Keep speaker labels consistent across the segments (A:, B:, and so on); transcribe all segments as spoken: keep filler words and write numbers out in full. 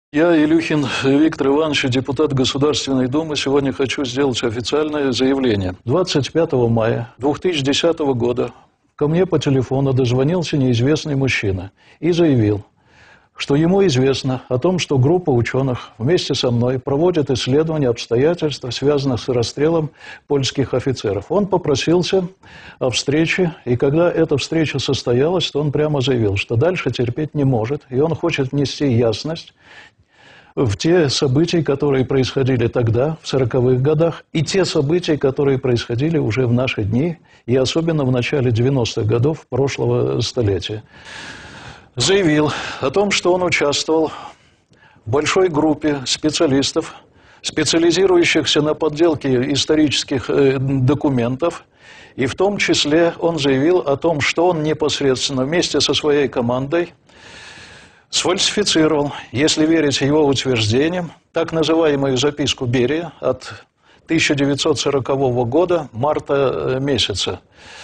A: Я, Илюхин Виктор Иванович, депутат Государственной Думы, сегодня хочу сделать официальное заявление. двадцать пятого мая две тысячи десятого года ко мне по телефону дозвонился неизвестный мужчина и заявил, что ему известно о том, что группа ученых вместе со мной проводит исследования обстоятельств, связанных с расстрелом польских офицеров. Он попросился о встрече, и когда эта встреча состоялась, то он прямо заявил, что дальше терпеть не может, и он хочет внести ясность в те события, которые происходили тогда, в сороковых годах, и те события, которые происходили уже в наши дни, и особенно в начале девяностых годов прошлого столетия. Заявил о том, что он участвовал в большой группе специалистов, специализирующихся на подделке исторических документов, и в том числе он заявил о том, что он непосредственно вместе со своей командой сфальсифицировал, если верить его утверждениям, так называемую записку Берия от тысяча девятьсот сорокового года, марта месяца.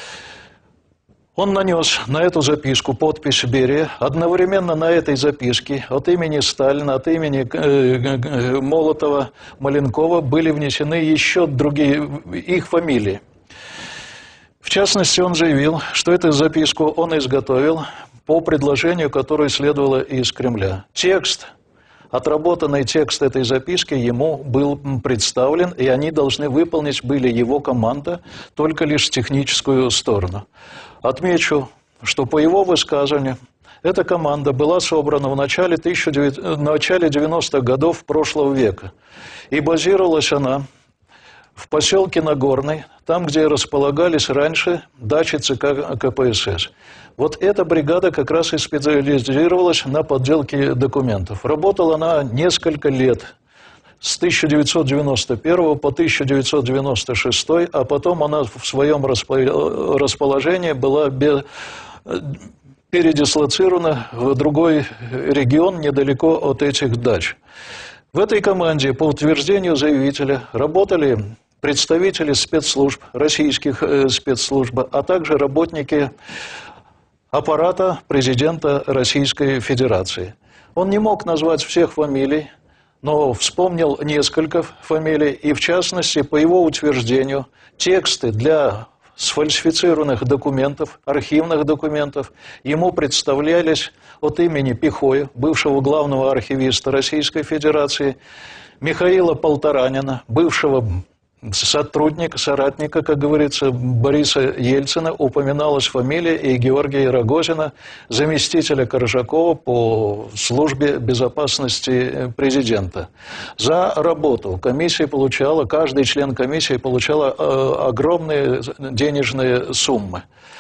A: Он нанес на эту записку подпись Берия. Одновременно на этой записке от имени Сталина, от имени э, Молотова, Маленкова были внесены еще другие их фамилии. В частности, он заявил, что эту записку он изготовил по предложению, которое следовало из Кремля. Текст, отработанный текст этой записки ему был представлен, и они должны выполнить были его команда, только лишь техническую сторону. Отмечу, что по его высказыванию эта команда была собрана в начале, в начале девяностых годов прошлого века, и базировалась она в поселке Нагорный, там, где располагались раньше дачи ЦК КПСС. Вот эта бригада как раз и специализировалась на подделке документов. Работала она несколько лет, с тысяча девятьсот девяносто первого по тысяча девятьсот девяносто шестой, а потом она в своем расположении была передислоцирована в другой регион недалеко от этих дач. В этой команде, по утверждению заявителя, работали представители спецслужб, российских спецслужб, а также работники аппарата президента Российской Федерации. Он не мог назвать всех фамилий, но вспомнил несколько фамилий, и в частности, по его утверждению, тексты для сфальсифицированных документов, архивных документов, ему представлялись от имени Пихоя, бывшего главного архивиста Российской Федерации, Михаила Полторанина, бывшего сотрудника, соратника, как говорится, Бориса Ельцина, упоминалась фамилия и Георгия Рогозина, заместителя Коржакова по службе безопасности президента. За работу комиссия получала, каждый член комиссии получал э, огромные денежные суммы.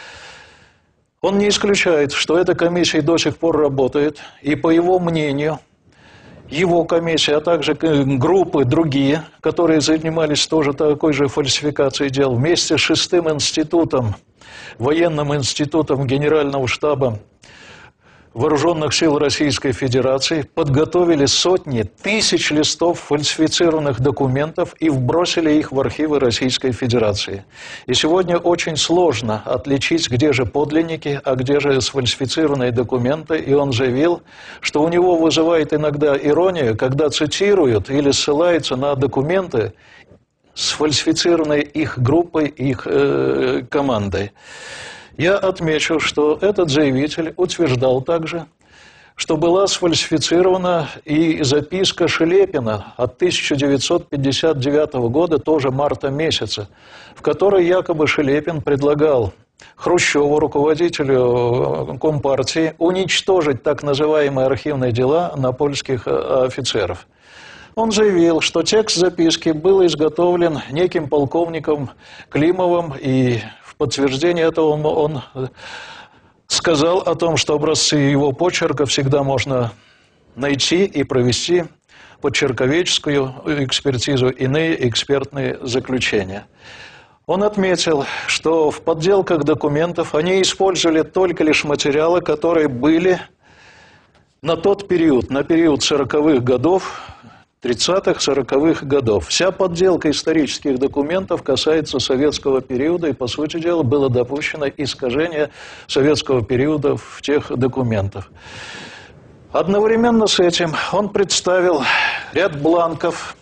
A: Он не исключает, что эта комиссия до сих пор работает, и по его мнению, его комиссия, а также группы другие, которые занимались тоже такой же фальсификацией дел, вместе с шестым институтом, военным институтом Генерального штаба Вооруженных сил Российской Федерации, подготовили сотни тысяч листов фальсифицированных документов и вбросили их в архивы Российской Федерации. И сегодня очень сложно отличить, где же подлинники, а где же сфальсифицированные документы. И он заявил, что у него вызывает иногда иронию, когда цитируют или ссылаются на документы, сфальсифицированные их группой, их э, командой. Я отмечу, что этот заявитель утверждал также, что была сфальсифицирована и записка Шелепина от тысяча девятьсот пятьдесят девятого года, тоже марта месяца, в которой якобы Шелепин предлагал Хрущеву, руководителю Компартии, уничтожить так называемые архивные дела на польских офицеров. Он заявил, что текст записки был изготовлен неким полковником Климовым, и в подтверждение этого он, он сказал о том, что образцы его почерка всегда можно найти и провести подчерковеческую экспертизу, иные экспертные заключения. Он отметил, что в подделках документов они использовали только лишь материалы, которые были на тот период, на период сороковых годов, тридцатых, сороковых годов. Вся подделка исторических документов касается советского периода, и, по сути дела, было допущено искажение советского периода в тех документах. Одновременно с этим он представил ряд бланков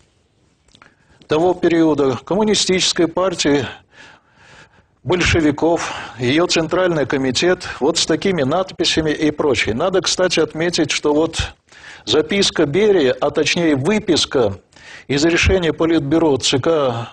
A: того периода коммунистической партии, большевиков, ее Центральный комитет, вот с такими надписями и прочее. Надо, кстати, отметить, что вот записка Берии, а точнее выписка из решения Политбюро ЦК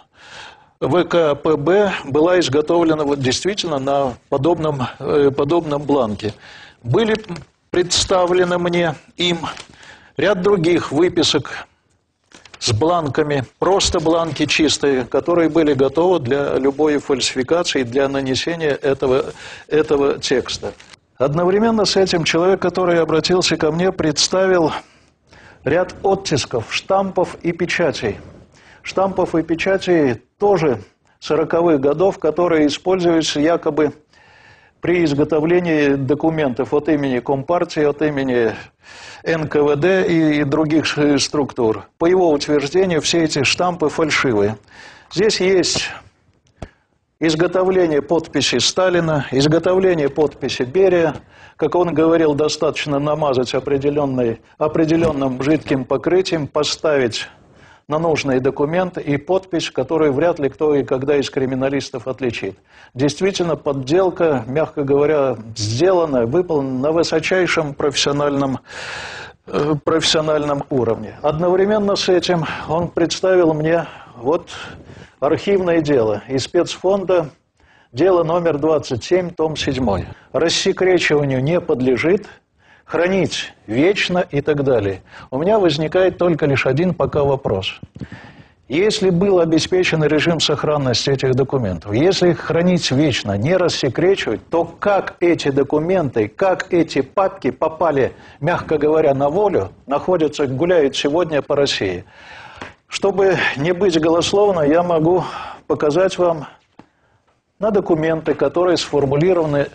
A: ВКПБ была изготовлена вот действительно на подобном, э, подобном бланке. Были представлены мне им ряд других выписок с бланками, просто бланки чистые, которые были готовы для любой фальсификации, для нанесения этого, этого текста. Одновременно с этим человек, который обратился ко мне, представил ряд оттисков, штампов и печатей. Штампов и печатей тоже сороковых годов, которые используются якобы при изготовлении документов от имени Компартии, от имени эн ка вэ дэ и других структур. По его утверждению, все эти штампы фальшивые. Здесь есть изготовление подписи Сталина, изготовление подписи Берия. Как он говорил, достаточно намазать определенным жидким покрытием, поставить на нужный документ и подпись, которую вряд ли кто и когда из криминалистов отличит. Действительно, подделка, мягко говоря, сделана, выполнена на высочайшем профессиональном, э, профессиональном уровне. Одновременно с этим он представил мне вот архивное дело из спецфонда, дело номер двадцать семь, том седьмой. Рассекречиванию не подлежит, хранить вечно и так далее. У меня возникает только лишь один пока вопрос. Если был обеспечен режим сохранности этих документов, если их хранить вечно, не рассекречивать, то как эти документы, как эти папки попали, мягко говоря, на волю, находятся, гуляют сегодня по России? Чтобы не быть голословно, я могу показать вам на документы, которые сформулированы,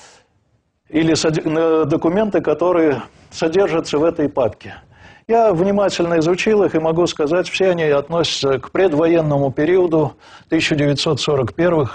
A: или документы, которые содержатся в этой папке. Я внимательно изучил их и могу сказать, все они относятся к предвоенному периоду тысяча девятьсот сорок первого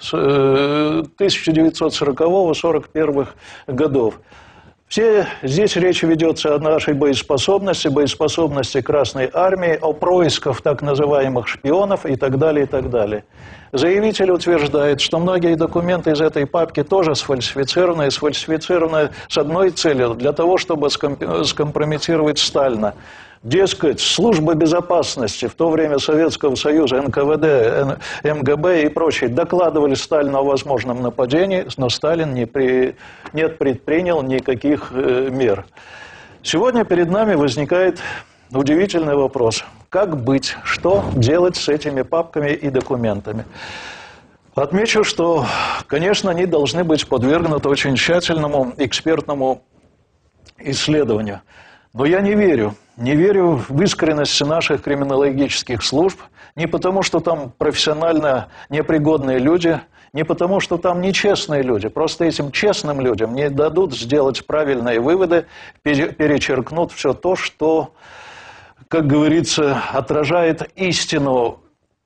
A: тысяча девятьсот сорокового — сорок первых годов. Все, здесь речь ведется о нашей боеспособности, боеспособности Красной Армии, о происках так называемых шпионов и так далее, и так далее. Заявитель утверждает, что многие документы из этой папки тоже сфальсифицированы, сфальсифицированы с одной целью, для того, чтобы скомпрометировать Сталина. Дескать, служба безопасности в то время Советского Союза, эн ка вэ дэ, эм гэ бэ и прочие докладывали Сталину о возможном нападении, но Сталин не, при, не предпринял никаких э, мер. Сегодня перед нами возникает удивительный вопрос. Как быть, что делать с этими папками и документами? Отмечу, что, конечно, они должны быть подвергнуты очень тщательному экспертному исследованию. Но я не верю, не верю в искренность наших криминологических служб, не потому, что там профессионально непригодные люди, не потому, что там нечестные люди. Просто этим честным людям не дадут сделать правильные выводы, перечеркнут все то, что, как говорится, отражает истину.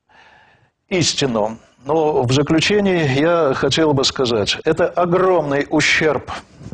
A: истину. Но в заключение я хотел бы сказать, это огромный ущерб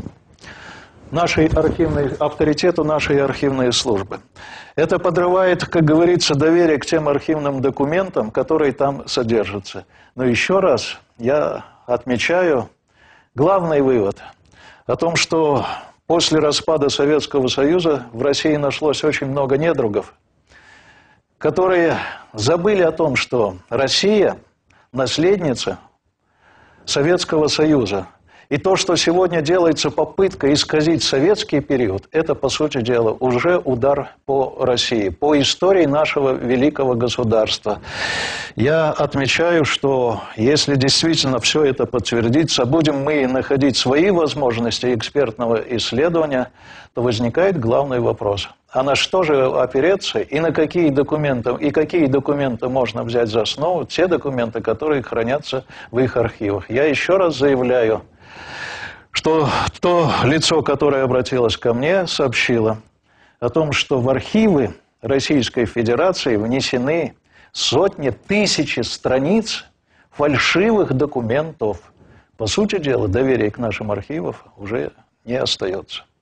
A: нашей архивной, авторитету нашей архивной службы. Это подрывает, как говорится, доверие к тем архивным документам, которые там содержатся. Но еще раз я отмечаю главный вывод о том, что после распада Советского Союза в России нашлось очень много недругов, которые забыли о том, что Россия – наследница Советского Союза. И то, что сегодня делается попытка исказить советский период, это, по сути дела, уже удар по России, по истории нашего великого государства. Я отмечаю, что если действительно все это подтвердится, будем мы находить свои возможности экспертного исследования, то возникает главный вопрос. А на что же опереться и на какие документы, и какие документы можно взять за основу? Те документы, которые хранятся в их архивах. Я еще раз заявляю, что то лицо, которое обратилось ко мне, сообщило о том, что в архивы Российской Федерации внесены сотни, тысячи страниц фальшивых документов. По сути дела, доверия к нашим архивам уже не остается.